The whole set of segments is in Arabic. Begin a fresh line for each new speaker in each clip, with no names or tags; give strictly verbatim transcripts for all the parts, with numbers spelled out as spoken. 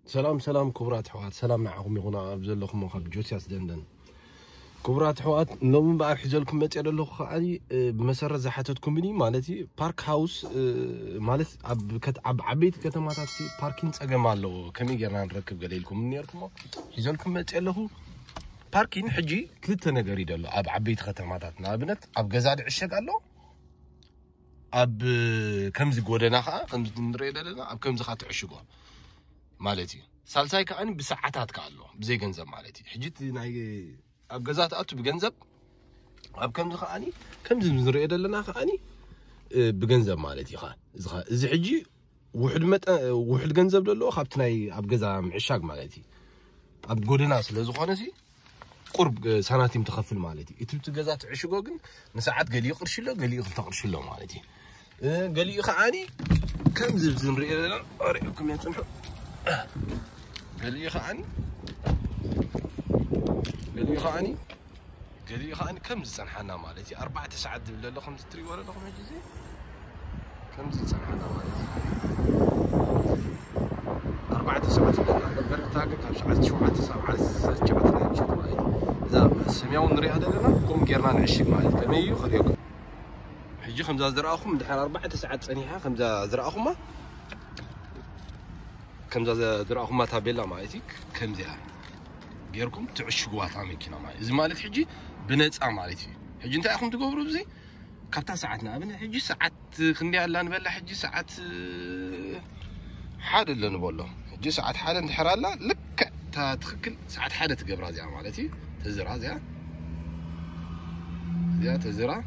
سلام سلام كبرات حوات سلام معكم يغنا بزلكم مخاب جوسياس دندن كبرات حوات لو بقى حجلكم متي له خالي بمسرة زحاتكم بني مالتي بارك هاوس مالت اب كت اب عبيت كتماتات سي باركينج صقمالو كمي غيرنا نركب قليلكم نيركم حجلكم متي له باركين حجي كلتا نغير يدلو اب عبيت كتماتات نابنت اب غزاد عشقالو اب كمز غودنا خا كمز نريدلنا اب كمز خات عشقو مالتي سالساي كأني بساعات كالو بزي جنزب مالتي حجيت ناي اب غزات اتو بجنزب اب كم زخاني كم زمزر يدلنا خاني بجنزب مالتي خا زخا زي حجي وحد مت وحد جنزب دلو خابت ناي اب غزا معشاق مالتي اب غودنا سلا زخونسي قرب سناتي متخفل مالتي اتبت غزات عشقو كن نساعات قال يقرشلو قال يقل تقرشلو مالتي قال لي خاني كم زمزر يدلنا اريكم يا سمحوا قال لي خاني قال لي خاني قال لي خاني كم زنحنا مالتي أربعة ساعات ولا لا خمسة تري ولا لا خمسة جزء كم زنحنا مالتي أربعة ساعات ولا برد تاعك كم ساعات شو عاد ساعات سبعة مشيت مالتي إذا سميون نري هذا لنا قوم جيرنا نعشق مالتي كمية خليكم حجي خمسة زراعهم دحين أربعة ساعات ثانية خمسة زراعهم كم ذا دراهم ما تابيلا مالتي كم ذا غيركم تعشقوا تامكينا مالتي زي مالت حجي بنصا مالتي حجي انت اخم تقبروا بزي كابتا ساعتنا ابن حجي ساعات خندي الله نبلا حجي ساعات حاد اللي نبولو حجي ساعات حاد انحرالا لك تتخكل ساعات حاد تقبرا زي مالتي تزرا زي زي تزرا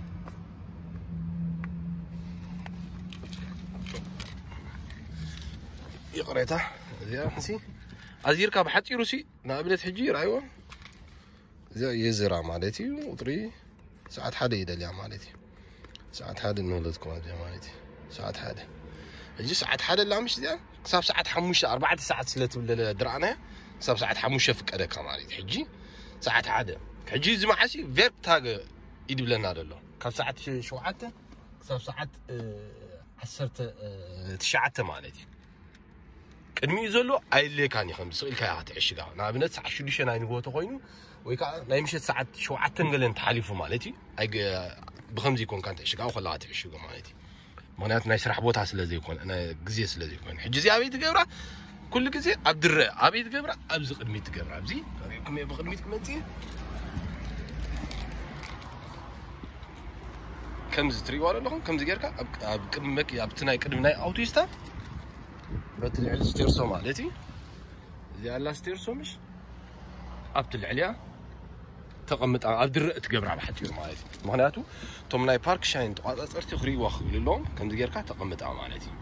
يقريته زي حسي ازيرك بحطي روسي نابلت حجي رايوه زي يزرع مالتي وطري ساعات حدا يدلي مالتي ساعات حدا نولدكم يا مالتي ساعات حدا حجي ساعات حدا لا مش زي حساب ساعات خمسة أربعة ساعات سلت ولا درعنا حساب ساعات خمسة فكرك مالتي حجي ساعات حدا حجي زي ما حسي فيرب تاغ يدبلنا دلو كم ساعات شوعته حساب ساعات عشرة تشعته مالتي قدمي زلو ايلي كان يخمس سئل كاي تعشقا نابنت ساعه شديش ناي نغوتو خوينو وي كا ناي مشيت ساعه شوعه نغلن تحاليفو مالتي اي بخمزي يكون كان تعشقا وخلا تعشقا مالتي مغنيات ناي سرح بوتا سلازي يكون انا غزي سلازي يكون حجزي ابي تقبرا كل غزي عبدر ابي تقبرا ابز قدمي تقبرا ابزي ريكم بقدميتكم انت كم زتري ولا لهم كم زغيركا اب قدمك ابتناي قدمناي اوتوستا بتلعب ستيرسو مالتي زي على ستيرسو مش ابتل عليها تقمط ابدر تقبر بحتير مالتي مغنياتو توم ناي بارك شاين تقاصرتي خري واخل لهم كم دغيركا تقمط مالتي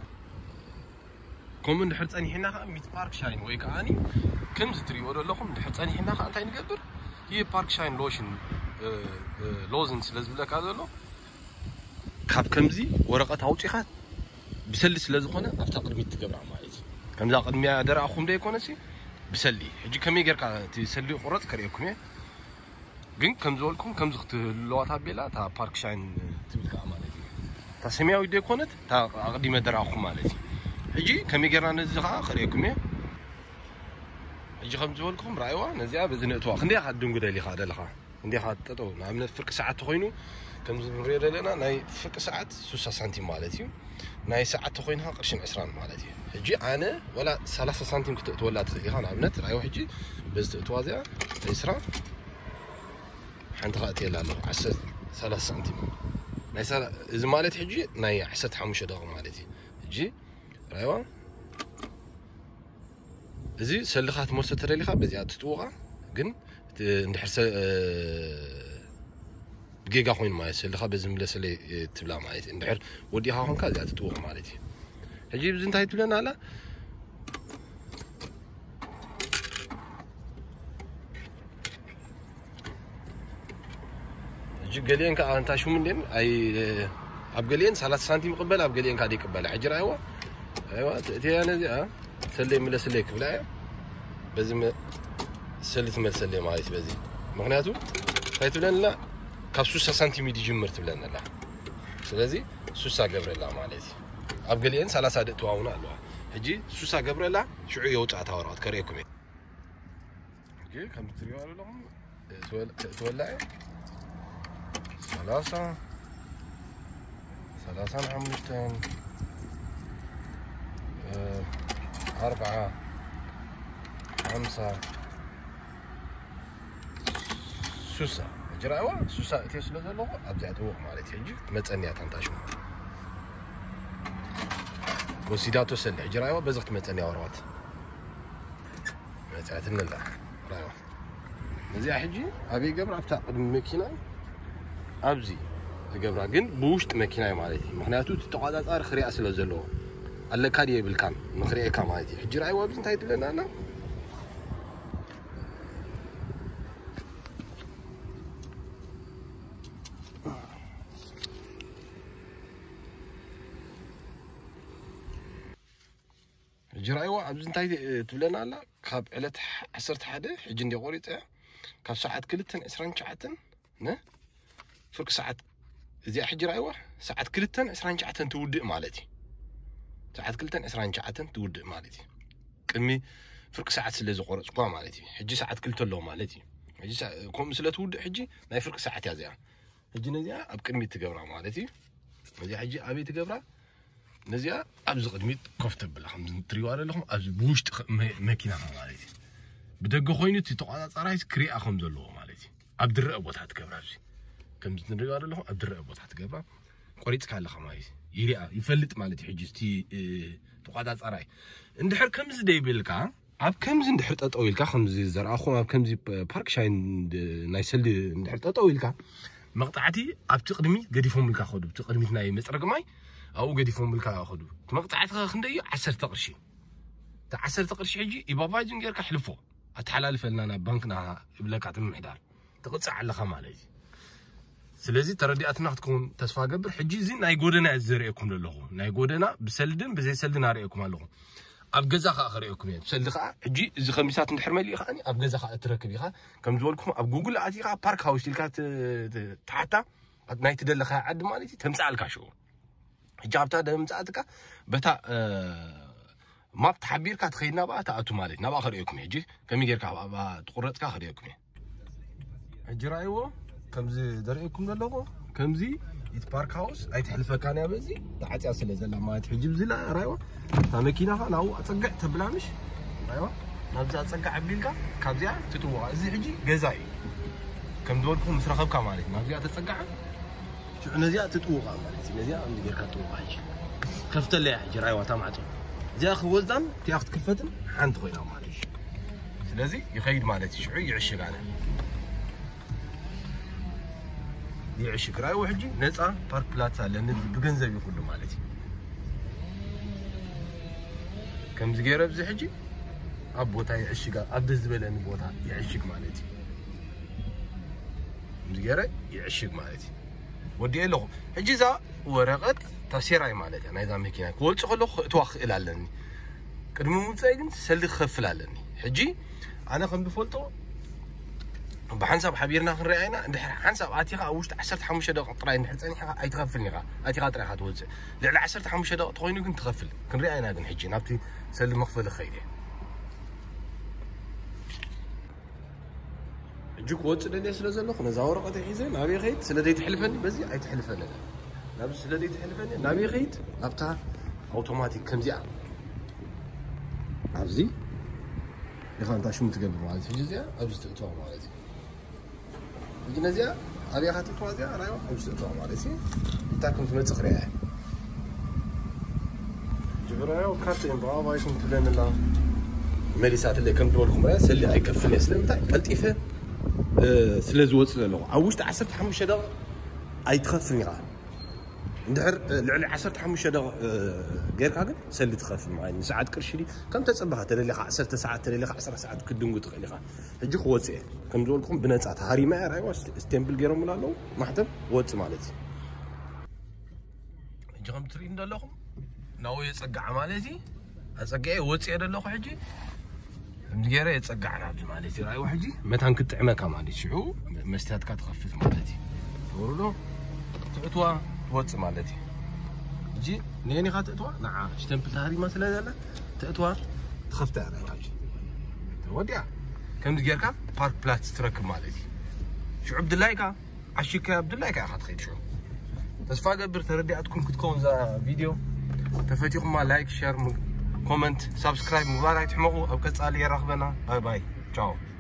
كوم ندحر صني حنا ميت بارك شاين وي كاني كم زتري ولا لكم ندحر صني حنا انت نقبر هي بارك شاين لوشن لوزن سلازبلك هذا كاب كمزي ورقه اوصيخات بسلس لازخونه افتا قدميت تقبر مالتي كمزا قدمي درا اخوم دي كونسي بسلي حجي كمي غيركا تسلي قرط كريكم ግን ከምዝወልኩም ከምዝኽት ለዋታ ቤላ ታ ፓርክ ሻይን ትብልካ ማለቲ ታ ሰሚያዊ ደኮነት ታ አቅዲመ ደራኹ ማለቲ ሕጂ ከሚገርና ነዝኻ خريكم ሕጂ ከምዝወልኩም ራይዋ ነዚያ በዝነትዋ ክንዲያ ሓድም ጉደሊ ኻደልኻ እንዲያ ሓጠጦ ናምነት ፍርቅ ሰዓት ተኮይኑ ከምዝ ንሪዮ ዘለና ናይ ፍርቅ ሰዓት ሶስት ሳንቲም ማለቲ ናይ ሰዓት ተኮይንها ቅርሽን عشرين ማለቲ ሕጂ ኣነ ወላ ثلاثة ሳንቲም ክትወላ ትኢኻ ናምነት ራይዋ ሕጂ በዝተዋ ዚያ عشرين حنت خاطي لا له عشرة ثلاثة سنتيم ناي سال اذا مالت حجي ناي عشرة خمسة دقيقه مالتي حجي رايوا ازي سلخات مرسه تريليخا بزي تطوقه كن ندحرس دقيقه خوين ما سلخا بزم لسلي تبلا مالتي ندحر وديها هون كذا تطوقه مالتي حجي بزي انت تبلنا لا قالين كا انت شو مندين اي اب قالين ثلاثة سنتيم قبل اب قالين كادي قبل حجر ايوا ايوا تي انا زي ها سلي ملا سليك بلا بزم سلت مل سلي مالتي بزي مغنياتو فايت لنا لا كاب ثلاثة سنتيم يجي جمرت بلنا لا سلازي ثلاثة قبل لا مالتي اب قالين ثلاثة دقيقه واونا له حجي سوسا قبرلا شعو يوطع تاورات كريكم اوكي كم تريوا لهم تولع ثلاثة ثلاثة عملتين أربعة خمسة سوسا جراوا سوسا تيسلو زلو أبدأتو مالتي حجي تمتعني تنتاشو وسيداتو سلع جراوا بزغت متعني وروات متعتنا الله رايوا زي حجي أبي قبر أفتح قدم مكينة أبزي قبر جن بوشت مكينة مالتي مخناتو تتقاعد أر خريعة سلو زلو الله كاريه بالكام نخريعة كام مالتي حجي رايوا بزن تايت لنا أنا جرايوا أبزن تايت تبلنا لا كاب علت عصرت حدا حجي ندي قريته كاب ساعات كلتن عشرين ساعتن نه فرق ساعات زي حجي رايوا ساعات كلتن عشرين ساعتن تودق مالتي ساعات كلتن عشرين ساعتن تودق مالتي قمي فرق ساعات سلازي قرصقوا مالتي حجي ساعات كلتن لو مالتي حجي ساعة كوم سلا تودق حجي ناي فرق ساعات يا زيا حجي نزيا اب قمي تقبرا مالتي نزيا حجي ابي تقبرا نزيا ابز قدميت كفتبل خمس تريوار لهم ابز بوشت ماكينه مالتي بدغ خوينو تتقاطع صرايس كري اخم زلو مالتي ابدر ابوت تقبرا كم تنريو لهم ابدر ابوت تقبرا قريت كاله خمايس يريا يفلط مالتي حجستي تقاطع صراي اندحر كمز ديبلكا اب كمز اندحر ططويلكا خمز زرعخو اب كمز بارك شاين نايسل اندحر ططويلكا مقطعتي اب تقدمي قديفهم لكا خدو تقدميت ناي مصرقماي او قديفهم لكا خدو مقطعتها خندي عشرة قرشي تا عشرة قرشي حجي يباباجن غيرك حلفو اتحلالف لنا بنكنا بلك عتم حدار تقصع على خمالي سلازي تردياتنا تكون تسفا قبر حجي زين ناي غودنا ازريكم للهو ناي غودنا بسلدن بزي سلدن اريكم للهو اب غزا خا اخريكم بسلد خا حجي زي خميسات ندحر ملي خاني اب غزا خا اتركب خا كم زولكم اب جوجل اتيخا بارك هاوس تلكات تحتا ناي تدلخا عد مالتي تمصالكا شو حجابتا دمصاتك بتا ما بتحبيرك تخيلنا بقى تاعتو مالتي نبا خريكم يجي كمي غيرك تقرطك خريكم اجرايو كمزي دريكم للغو كمزي يت بارك هاوس اي تحلفك انا بزي تعطي اصل زلا ما تحجب زلا رايو تا ماكينه ناو اصقع تبلامش رايو نبزا اصقع عبيلكا كابزيا تتوها ازي حجي غزاي كم دولكم مسرخبكا مالتي نبزا تصقع شو نزيا تتوها مالتي نزيا ام غيرك تتوها حجي كفت لي حجي رايو تمعطو زي اخ وزدان تاخذ كفتن حنت خوينا مالتي سلازي يخيد مالتي شعو يعشق انا يعشق رايو حجي نصا بارك بلاتسا لان بغنزب يكون مالتي كم زغيره بزي حجي ابوتا يعشق ابدز بلن بوتا يعشق مالتي زغيره يعشق مالتي ودي له حجي ذا ورقت تاسيراي مالتي انا اذا ماكينه كولص خلو توخ الالني قدم موصاي كن سلي خفلالني حجي انا كم بفولتو بحنسب حبيرنا خريعنا ندحر حنسب اتيخا وشت عشرة خمسة دقيقه طراي ندحر صنيحه اي تغفلني غا اتيخا طراي توزع لعل عشرة خمسة دقيقه توينو كنت تغفل كنريعنا كن حجي نابتي سلي مخفل خيري جوك وصل لي سلازلو خنا زاورقه حيزه نابي خيت سلدي تحلفني بزي اي تحلفني نابس سلدي تحلفني نابي خيت ابتا اوتوماتيك كمزيا عبزي يخان تا شو متقبل مالتي جزيا ابز تقطع مالتي جنازيا ابي خاطر توازيا رايو ابز تقطع مالتي تاكم في متصخريا جبرايو كارتين برافو يكون تبين الله مليسات اللي كم دولكم راس اللي ايكفل يسلم تاع قلطيفه أه سلاز وصل له عوشت عشرة خمسة دقيقه اي تخفني غا ندحر لعلي عشرة خمسة دقيقه غير كاغن سلي تخفل معي ساعات قرشلي كم تصبحت لي عشرة ساعات لي عشرة ساعات كدنغو تخلي غا هجي خوصي كم دولكم بنصات هاريما رايو ستيمبل غيرهم ملالو محتم وص مالتي هجي كم تري ندلكم ناو يصقع مالتي اصقعي وص يدلكو حجي مديره يصقع نابز مالتي رايو حجي متان كطعمكا مالتي شعو مستات كتخفف مالتي ورلو تعتوا وص مالتي جي نيني خاطئتوا نعم شتمبل هاري ما سلا تأتوا
خفت أنا واجي
وديع كم تجيرك بارك بلاتس تركب مالتي شو عبد الله كا عشيك عبد الله كا أخذ خير شو تصفى قبر تردياتكم كتكون ذا فيديو تفتيكم مع لايك شير كومنت سبسكرايب مبارك تحمقوا أو كتسألي رغبنا باي باي تشاو